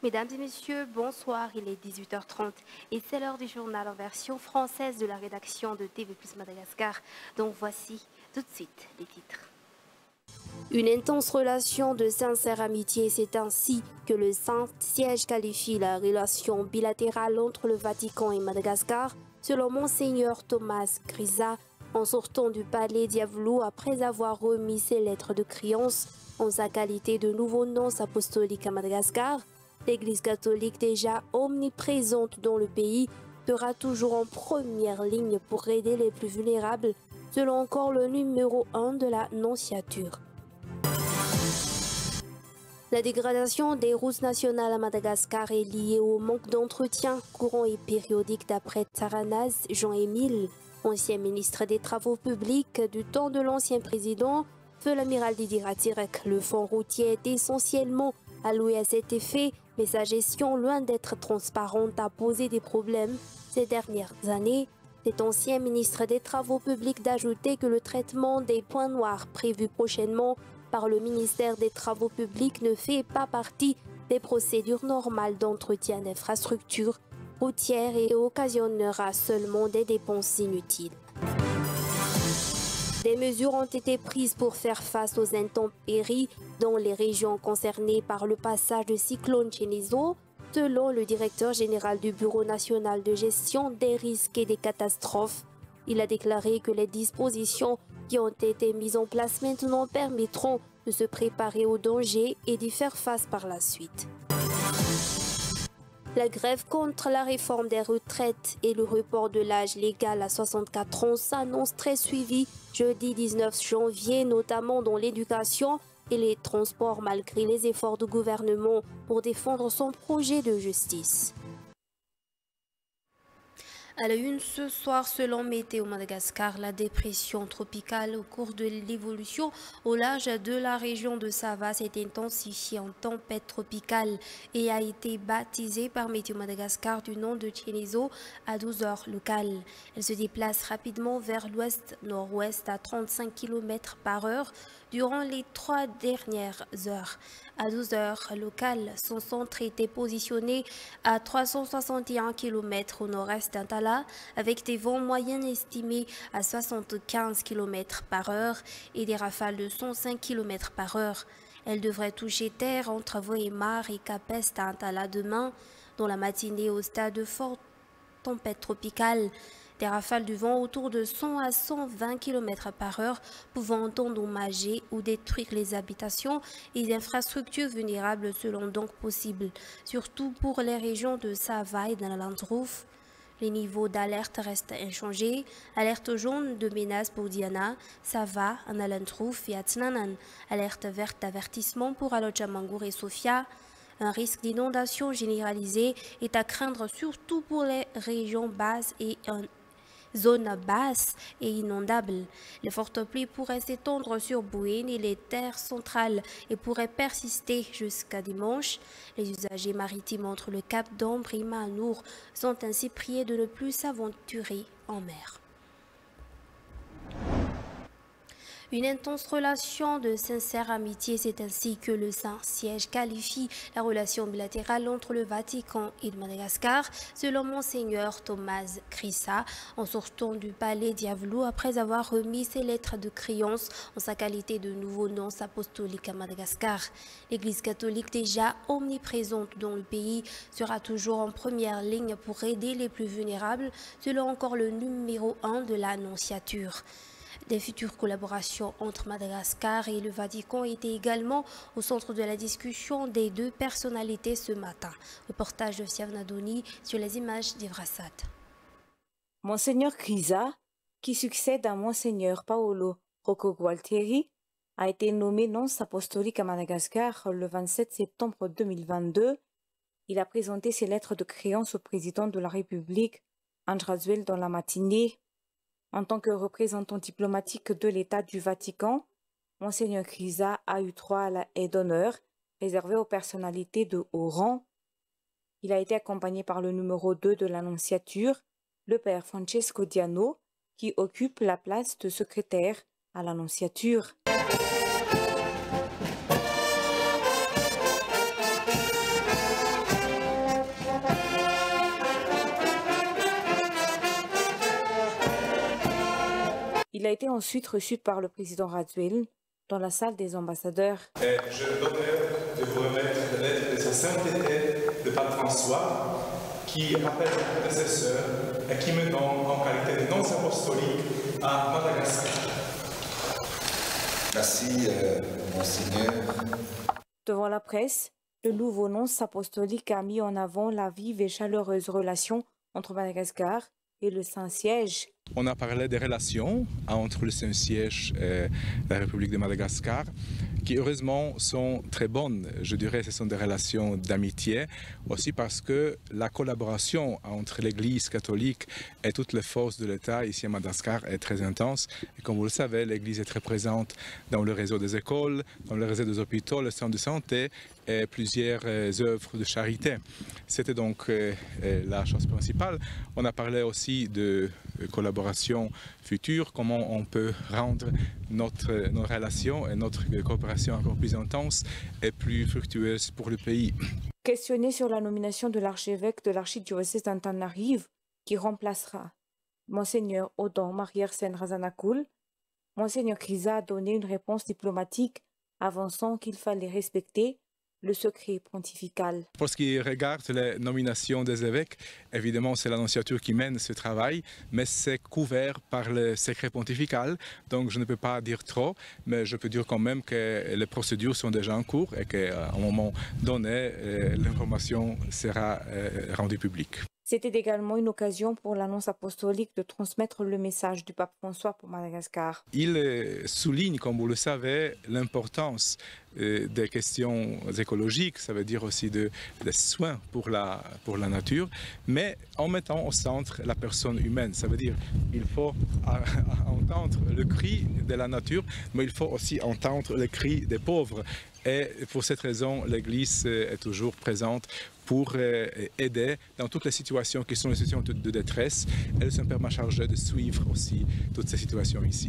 Mesdames et messieurs, bonsoir, il est 18h30 et c'est l'heure du journal en version française de la rédaction de TV+ Madagascar. Donc voici tout de suite les titres. Une intense relation de sincère amitié, c'est ainsi que le Saint-Siège qualifie la relation bilatérale entre le Vatican et Madagascar, selon Monseigneur Thomas Grisa, en sortant du palais Diavelou après avoir remis ses lettres de créance en sa qualité de nouveau nonce apostolique à Madagascar. L'Église catholique, déjà omniprésente dans le pays, sera toujours en première ligne pour aider les plus vulnérables, selon encore le numéro 1 de la nonciature. La dégradation des routes nationales à Madagascar est liée au manque d'entretien courant et périodique d'après Tsaranaz Jean-Émile, ancien ministre des Travaux publics du temps de l'ancien président, feu l'amiral Didier Ratirek. Le fonds routier est essentiellement alloué à cet effet, mais sa gestion, loin d'être transparente, a posé des problèmes ces dernières années. Cet ancien ministre des Travaux publics d'ajouter que le traitement des points noirs prévu prochainement par le ministère des Travaux publics ne fait pas partie des procédures normales d'entretien d'infrastructures routières et occasionnera seulement des dépenses inutiles. Des mesures ont été prises pour faire face aux intempéries dans les régions concernées par le passage de cyclone Chenizo, selon le directeur général du Bureau national de gestion des risques et des catastrophes. Il a déclaré que les dispositions qui ont été mises en place maintenant permettront de se préparer au danger et d'y faire face par la suite. La grève contre la réforme des retraites et le report de l'âge légal à 64 ans s'annonce très suivie jeudi 19 janvier, notamment dans l'éducation et les transports, malgré les efforts du gouvernement pour défendre son projet de justice. À la une ce soir, selon Météo Madagascar, la dépression tropicale au cours de l'évolution au large de la région de Sava s'est intensifiée en tempête tropicale et a été baptisée par Météo Madagascar du nom de Chenizo à 12 heures locales. Elle se déplace rapidement vers l'ouest-nord-ouest à 35 km/h durant les 3 dernières heures. À 12 heures locales, son centre était positionné à 361 km au nord-est d'Antala, avec des vents moyens estimés à 75 km/h et des rafales de 105 km/h. Elle devrait toucher terre entre Voemar et Capest à Antala demain, dans la matinée au stade de forte tempête tropicale. Des rafales de vent autour de 100 à 120 km/h pouvant endommager ou détruire les habitations et les infrastructures vulnérables seront donc possibles, surtout pour les régions de Sava et d'Analandrouf. Les niveaux d'alerte restent inchangés. Alerte jaune de menace pour Diana, Sava, Analandrouf et Atsnanan. Alerte verte d'avertissement pour Alojamangour et Sofia. Un risque d'inondation généralisée est à craindre surtout pour les régions basses et zones basses et inondables. Les fortes pluies pourraient s'étendre sur Bouéne et les terres centrales et pourraient persister jusqu'à dimanche. Les usagers maritimes entre le Cap d'Ambre et Manour sont ainsi priés de ne plus s'aventurer en mer. Une intense relation de sincère amitié, c'est ainsi que le Saint-Siège qualifie la relation bilatérale entre le Vatican et Madagascar, selon Monseigneur Thomas Grisa, en sortant du palais Diavelou après avoir remis ses lettres de créance en sa qualité de nouveau nonce apostolique à Madagascar. L'Église catholique, déjà omniprésente dans le pays, sera toujours en première ligne pour aider les plus vulnérables, selon encore le numéro 1 de la nonciature. Des futures collaborations entre Madagascar et le Vatican étaient également au centre de la discussion des deux personnalités ce matin. Reportage de Siavnadoni sur les images d'Evrasat. Monseigneur Grisa, qui succède à Monseigneur Paolo Rocco Gualtieri, a été nommé nonce apostolique à Madagascar le 27 septembre 2022. Il a présenté ses lettres de créance au président de la République, Andrzej dans la matinée. En tant que représentant diplomatique de l'État du Vatican, Monseigneur Grisa a eu droit à la haie d'honneur réservée aux personnalités de haut rang. Il a été accompagné par le numéro 2 de l'Annonciature, le père Francesco Diano, qui occupe la place de secrétaire à l'Annonciature. Il a été ensuite reçu par le président Radziwiłł dans la salle des ambassadeurs. J'ai l'honneur de vous remettre la lettre de sa sainteté, le pape François, qui rappelle mon prédécesseur et qui me nomme en qualité de nonce apostolique à Madagascar. Merci, Monseigneur. Devant la presse, le nouveau nonce apostolique a mis en avant la vive et chaleureuse relation entre Madagascar et le Saint-Siège. On a parlé des relations entre le Saint-Siège et la République de Madagascar, qui heureusement sont très bonnes. Je dirais que ce sont des relations d'amitié, aussi parce que la collaboration entre l'Église catholique et toutes les forces de l'État ici à Madagascar est très intense. Et comme vous le savez, l'Église est très présente dans le réseau des écoles, dans le réseau des hôpitaux, les centres de santé et plusieurs œuvres de charité. C'était donc la chose principale. On a parlé aussi de collaboration future, comment on peut rendre nos relations et notre coopération encore plus intense et plus fructueuse pour le pays. Questionné sur la nomination de l'archevêque de l'archidiocèse d'Antananarivo, qui remplacera Monseigneur Odon Mariërsen Razanakul, Monseigneur Kriza a donné une réponse diplomatique avançant qu'il fallait respecter le secret pontifical. Pour ce qui regarde les nominations des évêques, évidemment c'est l'annonciature qui mène ce travail, mais c'est couvert par le secret pontifical, donc je ne peux pas dire trop, mais je peux dire quand même que les procédures sont déjà en cours et qu'à un moment donné, l'information sera rendue publique. C'était également une occasion pour l'annonce apostolique de transmettre le message du pape François pour Madagascar. Il souligne, comme vous le savez, l'importance des questions écologiques, ça veut dire aussi des soins pour la nature, mais en mettant au centre la personne humaine. Ça veut dire qu'il faut entendre le cri de la nature, mais il faut aussi entendre le cri des pauvres. Et pour cette raison, l'Église est toujours présente pour aider dans toutes les situations qui sont les situations de détresse. Et le Saint-Père m'a chargé de suivre aussi toutes ces situations ici.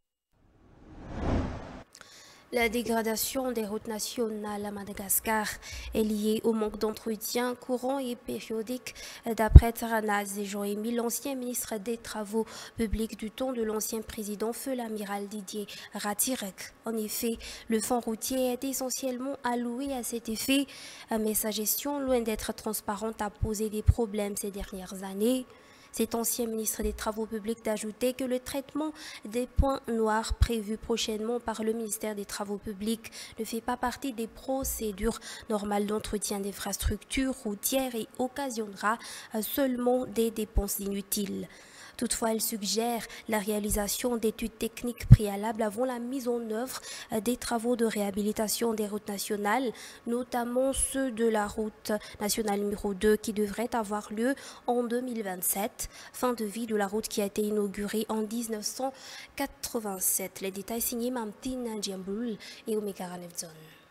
La dégradation des routes nationales à Madagascar est liée au manque d'entretien courant et périodique, d'après Tsaranaz Jean-Émile, l'ancien ministre des Travaux publics du temps de l'ancien président feu l'amiral Didier Ratsirek. En effet, le fonds routier est essentiellement alloué à cet effet, mais sa gestion, loin d'être transparente, a posé des problèmes ces dernières années. Cet ancien ministre des Travaux publics d'ajouter que le traitement des points noirs prévus prochainement par le ministère des Travaux publics ne fait pas partie des procédures normales d'entretien d'infrastructures routières et occasionnera seulement des dépenses inutiles. Toutefois, elle suggère la réalisation d'études techniques préalables avant la mise en œuvre des travaux de réhabilitation des routes nationales, notamment ceux de la route nationale numéro 2 qui devrait avoir lieu en 2027, fin de vie de la route qui a été inaugurée en 1987. Les détails signés Mamtine Djamboul et Omega Ranevzon.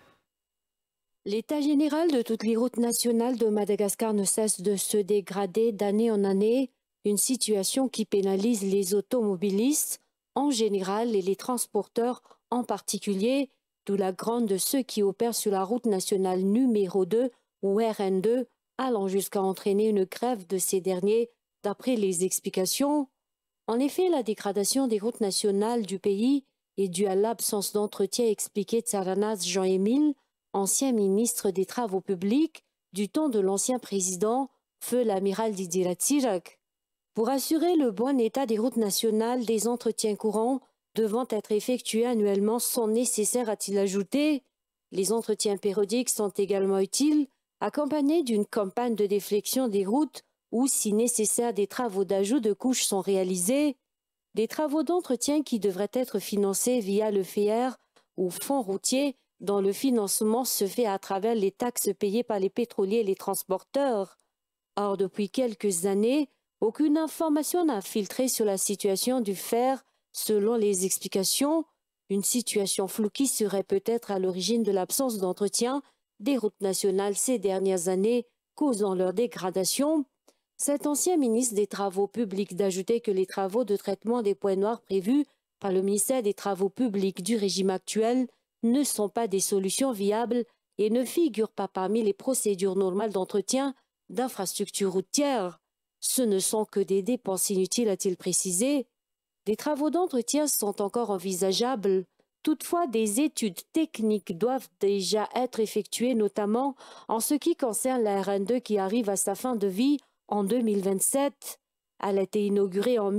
L'état général de toutes les routes nationales de Madagascar ne cesse de se dégrader d'année en année. Une situation qui pénalise les automobilistes en général et les transporteurs en particulier, d'où la grande de ceux qui opèrent sur la route nationale numéro 2 ou RN2, allant jusqu'à entraîner une grève de ces derniers, d'après les explications. En effet, la dégradation des routes nationales du pays est due à l'absence d'entretien, expliqué Tsaranaz Jean-Émile, ancien ministre des Travaux publics du temps de l'ancien président, feu l'amiral Didier Ratsirek. Pour assurer le bon état des routes nationales, des entretiens courants devant être effectués annuellement sont nécessaires, a-t-il ajouté. Les entretiens périodiques sont également utiles, accompagnés d'une campagne de déflexion des routes où, si nécessaire, des travaux d'ajout de couches sont réalisés. Des travaux d'entretien qui devraient être financés via le FER ou fonds routier, dont le financement se fait à travers les taxes payées par les pétroliers et les transporteurs. Or, depuis quelques années, aucune information n'a filtré sur la situation du fer, selon les explications, une situation floue qui serait peut-être à l'origine de l'absence d'entretien des routes nationales ces dernières années, causant leur dégradation. Cet ancien ministre des Travaux publics d'ajouter que les travaux de traitement des points noirs prévus par le ministère des Travaux publics du régime actuel ne sont pas des solutions viables et ne figurent pas parmi les procédures normales d'entretien d'infrastructures routières. Ce ne sont que des dépenses inutiles, a-t-il précisé. Des travaux d'entretien sont encore envisageables. Toutefois, des études techniques doivent déjà être effectuées, notamment en ce qui concerne la RN2 qui arrive à sa fin de vie en 2027. Elle a été inaugurée en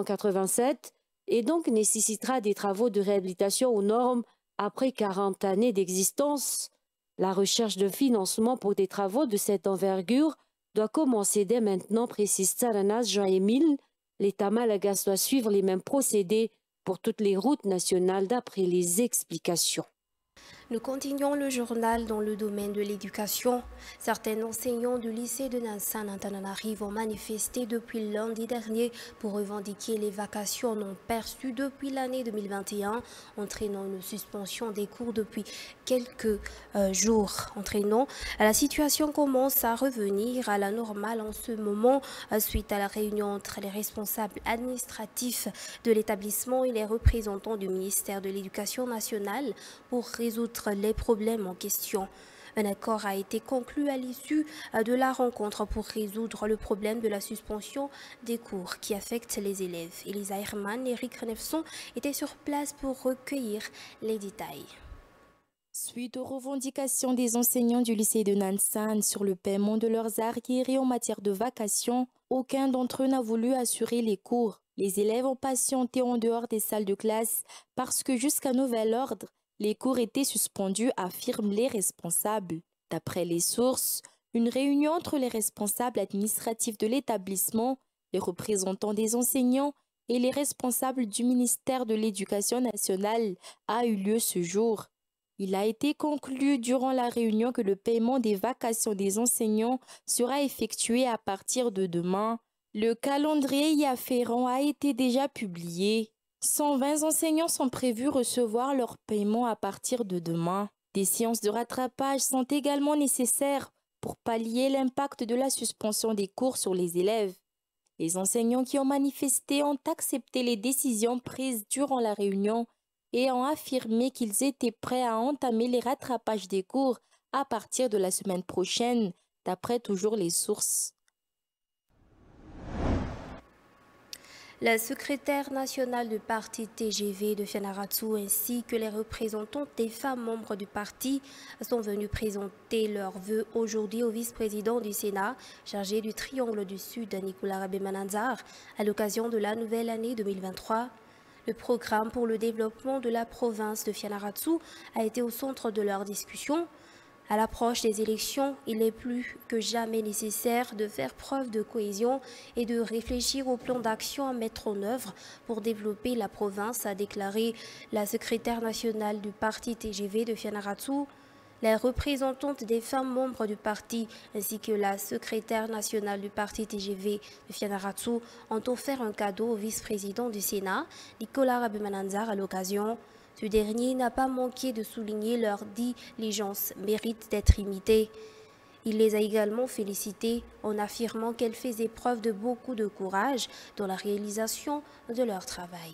1987 et donc nécessitera des travaux de réhabilitation aux normes après 40 années d'existence. La recherche de financement pour des travaux de cette envergure doit commencer dès maintenant, précise Tsaranas Jean-Émile. L'État malagasy doit suivre les mêmes procédés pour toutes les routes nationales d'après les explications. Nous continuons le journal dans le domaine de l'éducation. Certains enseignants du lycée de Nansan Antananarivo ont manifesté depuis lundi dernier pour revendiquer les vacations non perçues depuis l'année 2021, entraînant une suspension des cours depuis quelques jours. La situation commence à revenir à la normale en ce moment suite à la réunion entre les responsables administratifs de l'établissement et les représentants du ministère de l'Éducation nationale pour résoudre les problèmes en question. Un accord a été conclu à l'issue de la rencontre pour résoudre le problème de la suspension des cours qui affecte les élèves. Elisa Herman et Eric Renefson étaient sur place pour recueillir les détails. Suite aux revendications des enseignants du lycée de Nansan sur le paiement de leurs arriérés en matière de vacations, aucun d'entre eux n'a voulu assurer les cours. Les élèves ont patienté en dehors des salles de classe parce que jusqu'à nouvel ordre, les cours étaient suspendus, affirment les responsables. D'après les sources, une réunion entre les responsables administratifs de l'établissement, les représentants des enseignants et les responsables du ministère de l'Éducation nationale a eu lieu ce jour. Il a été conclu durant la réunion que le paiement des vacations des enseignants sera effectué à partir de demain. Le calendrier y afférent a été déjà publié. 120 enseignants sont prévus recevoir leur paiement à partir de demain. Des séances de rattrapage sont également nécessaires pour pallier l'impact de la suspension des cours sur les élèves. Les enseignants qui ont manifesté ont accepté les décisions prises durant la réunion et ont affirmé qu'ils étaient prêts à entamer les rattrapages des cours à partir de la semaine prochaine, d'après toujours les sources. La secrétaire nationale du parti TGV de Fianarantsoa ainsi que les représentants des femmes membres du parti sont venus présenter leurs vœux aujourd'hui au vice-président du Sénat chargé du Triangle du Sud, Nicolas Rabé-Mananzar, à l'occasion de la nouvelle année 2023. Le programme pour le développement de la province de Fianarantsoa a été au centre de leur discussion. À l'approche des élections, il est plus que jamais nécessaire de faire preuve de cohésion et de réfléchir au plan d'action à mettre en œuvre pour développer la province, a déclaré la secrétaire nationale du parti TGV de Fianarantsoa. Les représentantes des femmes membres du parti ainsi que la secrétaire nationale du parti TGV de Fianarantsoa ont offert un cadeau au vice-président du Sénat, Nicolas Rabé-Mananzar, à l'occasion. Ce dernier n'a pas manqué de souligner leur diligence mérite d'être imitée. Il les a également félicitées en affirmant qu'elles faisaient preuve de beaucoup de courage dans la réalisation de leur travail.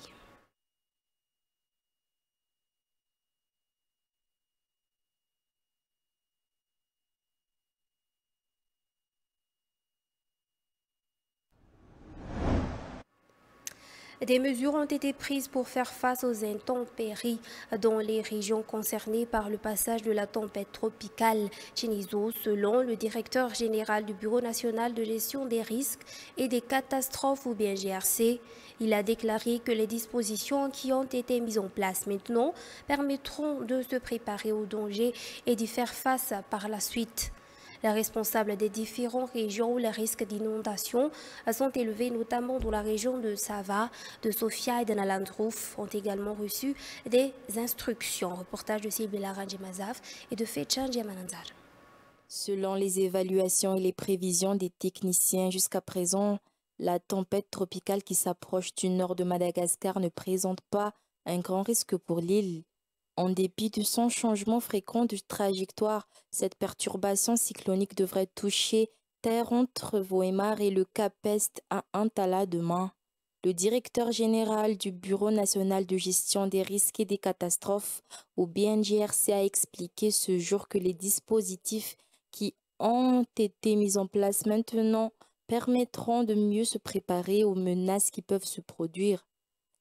Des mesures ont été prises pour faire face aux intempéries dans les régions concernées par le passage de la tempête tropicale Chinizo, selon le directeur général du Bureau national de gestion des risques et des catastrophes ou bien GRC. Il a déclaré que les dispositions qui ont été mises en place maintenant permettront de se préparer aux dangers et d'y faire face par la suite. Les responsables des différentes régions où les risques d'inondation sont élevés, notamment dans la région de Sava, de Sofia et de Nalandrouf, ont également reçu des instructions. Reportage de Sylvie Mazaf et de Fechan Diamananzar. Selon les évaluations et les prévisions des techniciens jusqu'à présent, la tempête tropicale qui s'approche du nord de Madagascar ne présente pas un grand risque pour l'île. En dépit de son changement fréquent de trajectoire, cette perturbation cyclonique devrait toucher terre entre Voémar et le Cap Est à Antala demain. Le directeur général du Bureau national de gestion des risques et des catastrophes, au BNGRC, a expliqué ce jour que les dispositifs qui ont été mis en place maintenant permettront de mieux se préparer aux menaces qui peuvent se produire.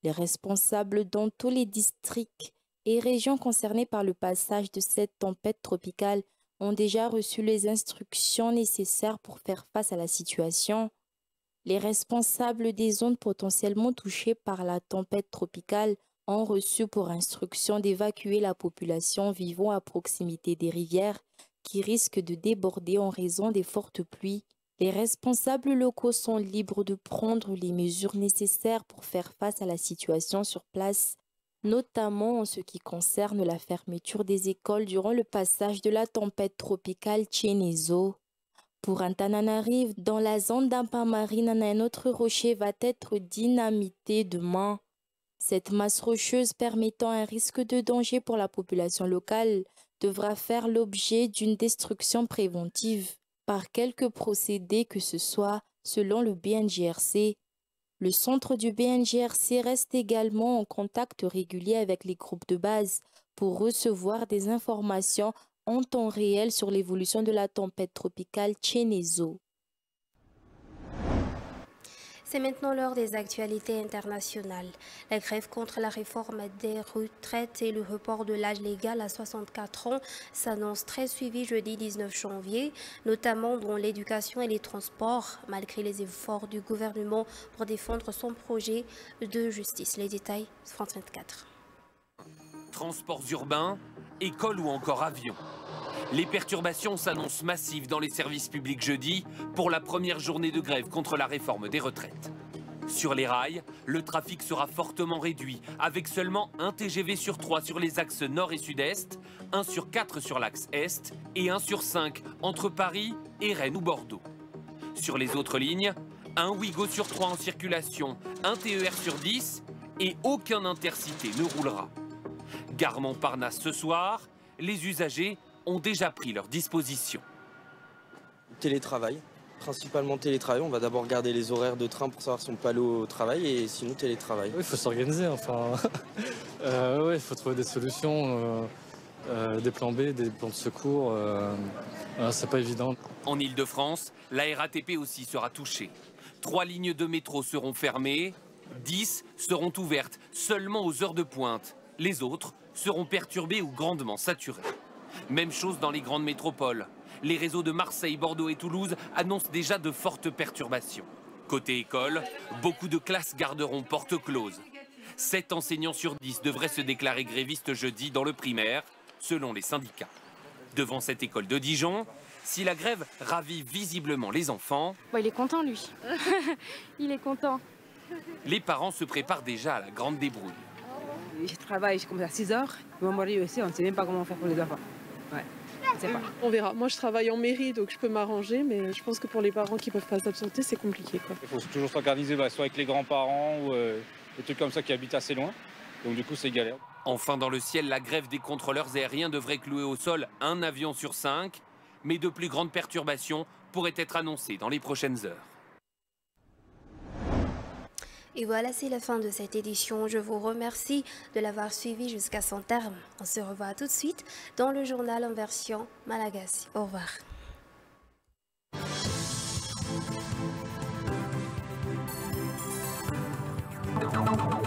Les responsables dans tous les districts et régions concernées par le passage de cette tempête tropicale ont déjà reçu les instructions nécessaires pour faire face à la situation. Les responsables des zones potentiellement touchées par la tempête tropicale ont reçu pour instruction d'évacuer la population vivant à proximité des rivières qui risquent de déborder en raison des fortes pluies. Les responsables locaux sont libres de prendre les mesures nécessaires pour faire face à la situation sur place, notamment en ce qui concerne la fermeture des écoles durant le passage de la tempête tropicale Chenezo. Pour Antananarive, dans la zone d'Ampamarine, un autre rocher va être dynamité demain. Cette masse rocheuse permettant un risque de danger pour la population locale devra faire l'objet d'une destruction préventive par quelque procédé que ce soit, selon le BNGRC. Le centre du BNGRC reste également en contact régulier avec les groupes de base pour recevoir des informations en temps réel sur l'évolution de la tempête tropicale Chenezo. C'est maintenant l'heure des actualités internationales. La grève contre la réforme des retraites et le report de l'âge légal à 64 ans s'annonce très suivie jeudi 19 janvier, notamment dans l'éducation et les transports, malgré les efforts du gouvernement pour défendre son projet de justice. Les détails, France 24. Transports urbains, écoles ou encore avions. Les perturbations s'annoncent massives dans les services publics jeudi pour la première journée de grève contre la réforme des retraites. Sur les rails, le trafic sera fortement réduit, avec seulement un TGV sur 3 sur les axes nord et sud-est, 1 sur 4 sur l'axe est et 1 sur 5 entre Paris et Rennes ou Bordeaux. Sur les autres lignes, un Ouigo sur 3 en circulation, un TER sur 10 et aucun intercité ne roulera. Gare Montparnasse ce soir, les usagers ont déjà pris leurs dispositions. Télétravail, principalement télétravail. On va d'abord regarder les horaires de train pour savoir si on peut aller au travail et sinon télétravail. Oui, il faut s'organiser, enfin. Il faut trouver des solutions, des plans B, des plans de secours. C'est pas évident. En Ile-de-France, la RATP aussi sera touchée. 3 lignes de métro seront fermées, 10 seront ouvertes seulement aux heures de pointe. Les autres seront perturbées ou grandement saturées. Même chose dans les grandes métropoles. Les réseaux de Marseille, Bordeaux et Toulouse annoncent déjà de fortes perturbations. Côté école, beaucoup de classes garderont porte close. 7 enseignants sur 10 devraient se déclarer grévistes jeudi dans le primaire, selon les syndicats. Devant cette école de Dijon, si la grève ravive visiblement les enfants... il est content, lui. Il est content. Les parents se préparent déjà à la grande débrouille. Je travaille, je commence à 6 h. Mon mari aussi, on ne sait même pas comment faire pour les enfants. Ouais, on ne sait pas. On verra. Moi, je travaille en mairie, donc je peux m'arranger, mais je pense que pour les parents qui ne peuvent pas s'absenter, c'est compliqué, quoi. Il faut toujours s'organiser, soit avec les grands-parents ou des trucs comme ça qui habitent assez loin. Donc du coup, c'est galère. Enfin, dans le ciel, la grève des contrôleurs aériens devrait clouer au sol un avion sur 5, mais de plus grandes perturbations pourraient être annoncées dans les prochaines heures. Et voilà, c'est la fin de cette édition. Je vous remercie de l'avoir suivi jusqu'à son terme. On se revoit tout de suite dans le journal en version malagasy. Au revoir.